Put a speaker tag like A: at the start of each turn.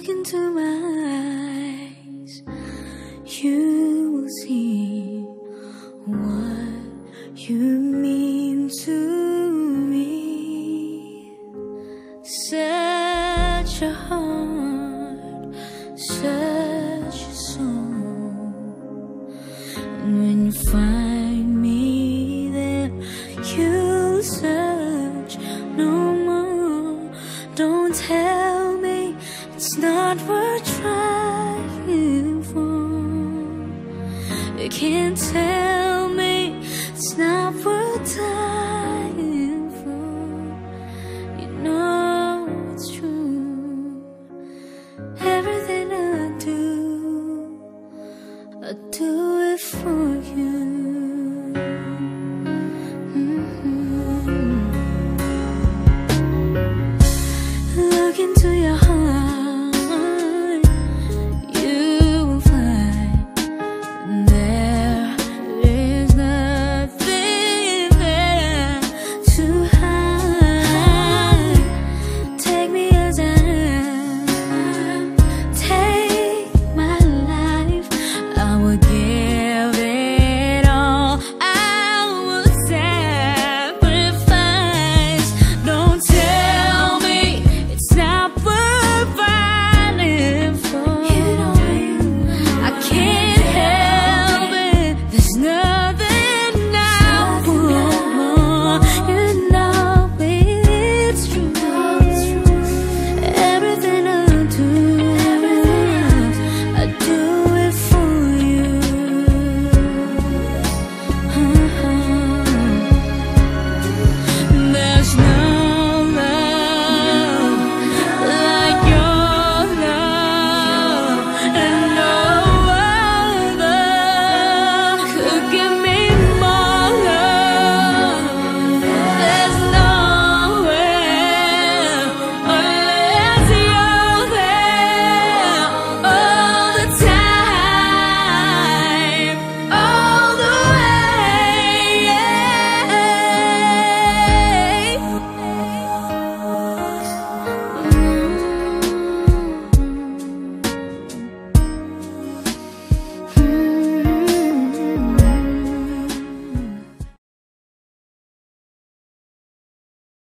A: Look into my eyes, you will see what you mean to me. Such a heart, such a soul. And when you find me there, you'll search no more. Don't tell me it's not worth trying for. You can't tell me it's not worth dying for. You know it's true. Everything I do it for you. Look into your heart.